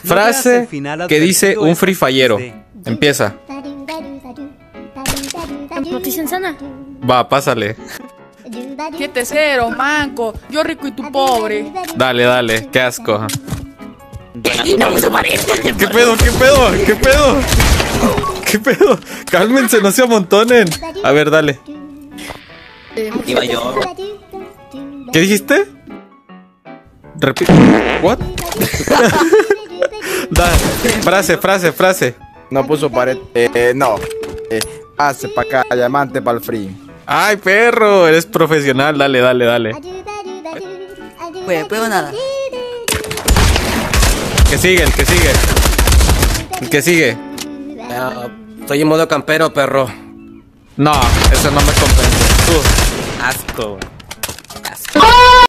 Frase que dice un free fallero. Empieza. Noticia insana. Va, pásale. 7-0, manco. Yo rico y tú pobre. Dale, dale, qué asco. ¿Qué pedo? ¿Qué pedo? ¿Qué pedo? ¿Qué pedo? Cálmense, no se amontonen. A ver, dale. Iba yo. ¿Qué dijiste? Repite. What? Frase. No puso pared. No. Hace pa' acá, diamante para el free. Ay, perro, eres profesional. Dale. Pues nada. El que sigue. Estoy en modo campero, perro. No, eso no me compensa. Asco.